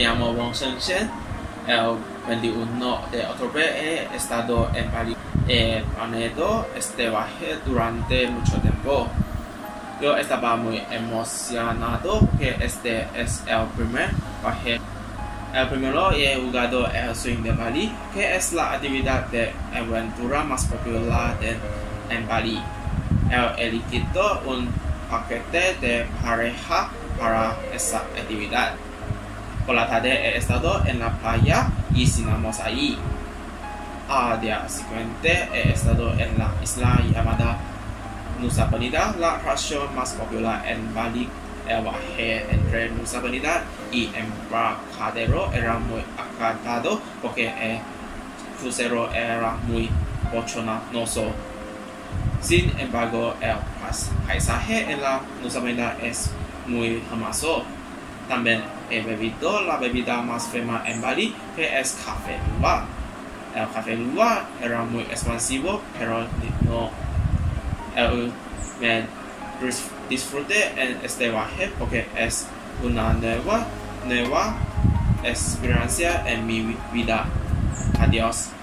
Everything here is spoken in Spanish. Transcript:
llamo Wang Shengxian. El 21 de octubre he estado en Bali. He planeado este viaje durante mucho tiempo. Yo estaba muy emocionado porque este es el primer viaje. El primero he jugado el swing de Bali, que es la actividad de aventura más popular en Bali. He elegido un paquete de pareja para esa actividad. Por la tarde he estado en la playa y cenamos ahí. Al día siguiente he estado en la isla llamada Nusa Penida, la atracción más popular en Bali. El viaje entre Nusa Penida y Embarcadero era muy agradable porque el crucero era muy bochornoso. Sin embargo, el paisaje en la Nusa Penida es muy hermoso. También he bebido la bebida más famosa en Bali, que es café luwak. El café luwak era muy expansivo, pero no me disfruté en este viaje porque es una nueva experiencia en mi vida. Adiós.